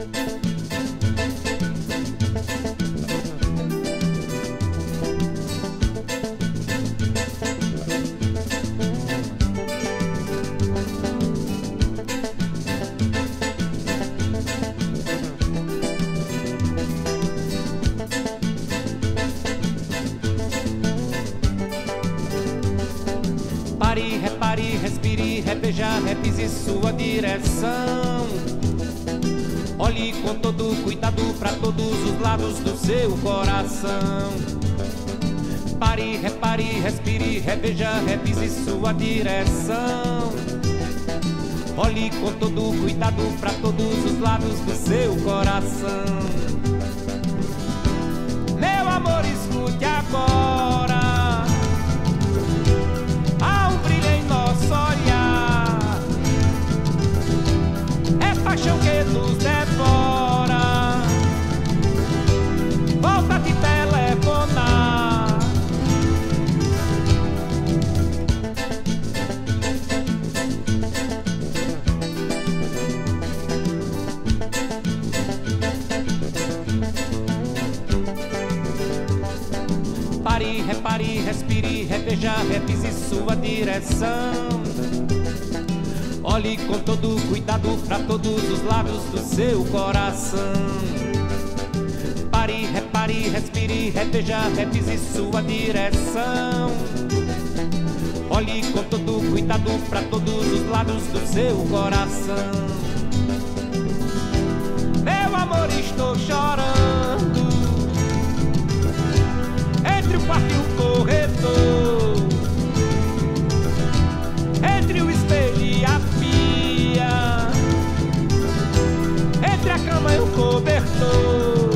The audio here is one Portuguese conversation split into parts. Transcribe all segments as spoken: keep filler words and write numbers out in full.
Pare, repare, respire, reveja, repise sua direção. Olhe com todo cuidado para todos os lados do seu coração. Pare, repare, respire, reveja, repise sua direção. Olhe com todo cuidado para todos os lados do seu coração. Meu amor, escute agora. Há um brilho em nosso olhar, é paixão que nos devora. Volta a te telefonar. Pare, repare, respire, reveja, repise sua direção. Olhe com todo cuidado para todos os lados do seu coração. Pare, repare, respire, reveja, repise sua direção. Olhe com todo cuidado para todos os lados do seu coração. Meu amor, estou chorando entre o quarto e o corredor, entre o espelho e a pia, entre a cama e o cobertor.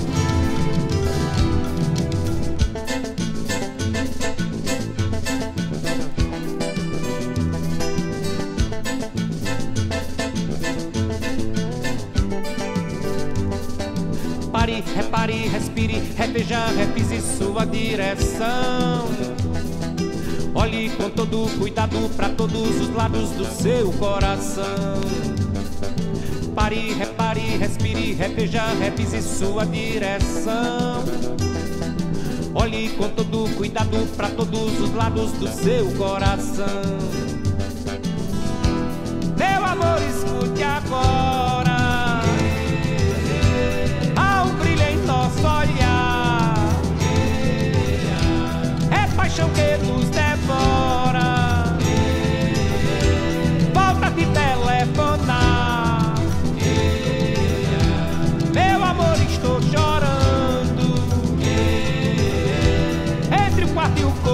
Pare, repare, respire, reveja, repise sua direção. Olhe com todo cuidado para todos os lados do seu coração. Pare, repare, respire, reveja, repise sua direção. Olhe com todo cuidado para todos os lados do seu coração. Meu amor, escute agora. Nosso olhar é paixão que nos devora. Volta a te telefonar. Meu amor, estou chorando entre o quarto e o corpo.